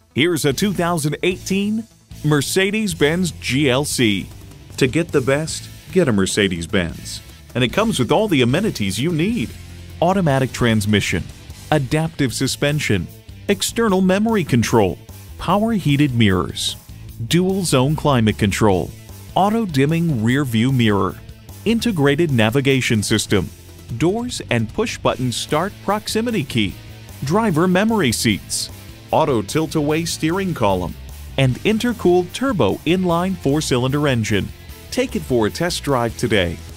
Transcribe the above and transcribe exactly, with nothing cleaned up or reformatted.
Here's a two thousand eighteen Mercedes-Benz G L C. To get the best, get a Mercedes-Benz. And it comes with all the amenities you need. Automatic transmission, adaptive suspension, external memory control, power heated mirrors, dual zone climate control, auto dimming rear view mirror, integrated navigation system, doors and push button start proximity key, driver memory seats, auto tilt-away steering column, and intercooled turbo inline four-cylinder engine. Take it for a test drive today.